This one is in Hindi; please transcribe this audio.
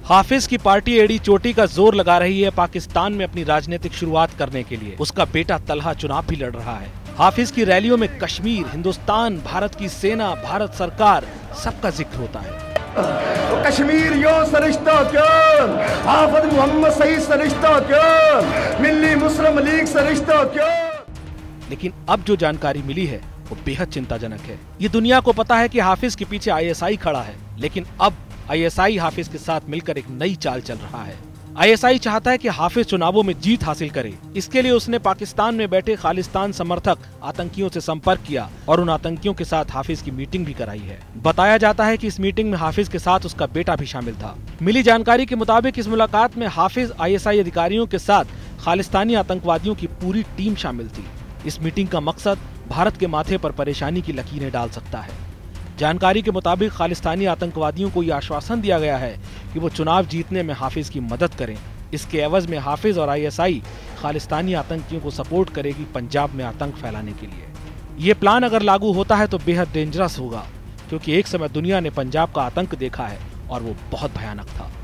हाफिज की पार्टी एड़ी चोटी का जोर लगा रही है पाकिस्तान में अपनी राजनीतिक शुरुआत करने के लिए। उसका बेटा तलहा चुनाव भी लड़ रहा है। हाफिज की रैलियों में कश्मीर, हिंदुस्तान, भारत की सेना, भारत सरकार सबका जिक्र होता है। तो कश्मीर यो सरिश्ता क्यों, हाफिज मोहम्मद सईद सरिश्ता क्यों, मिल्ली मुस्लिम लीग सरिश्ता क्यों। लेकिन अब जो जानकारी मिली है वो बेहद चिंताजनक है। ये दुनिया को पता है कि हाफिज के पीछे आईएसआई खड़ा है, लेकिन अब आईएसआई हाफिज के साथ मिलकर एक नई चाल चल रहा है। आईएसआई चाहता है कि हाफिज चुनावों में जीत हासिल करे। इसके लिए उसने पाकिस्तान में बैठे खालिस्तान समर्थक आतंकियों से संपर्क किया और उन आतंकियों के साथ हाफिज की मीटिंग भी कराई है। बताया जाता है कि इस मीटिंग में हाफिज के साथ उसका बेटा भी शामिल था। मिली जानकारी के मुताबिक इस मुलाकात में हाफिज आईएसआई अधिकारियों के साथ खालिस्तानी आतंकवादियों की पूरी टीम शामिल थी। इस मीटिंग का मकसद भारत के माथे पर परेशानी की लकीरें डाल सकता है। जानकारी के मुताबिक खालिस्तानी आतंकवादियों को यह आश्वासन दिया गया है कि वो चुनाव जीतने में हाफिज की मदद करें। इसके एवज में हाफिज और आईएसआई खालिस्तानी आतंकियों को सपोर्ट करेगी पंजाब में आतंक फैलाने के लिए। ये प्लान अगर लागू होता है तो बेहद डेंजरस होगा, क्योंकि एक समय दुनिया ने पंजाब का आतंक देखा है और वो बहुत भयानक था।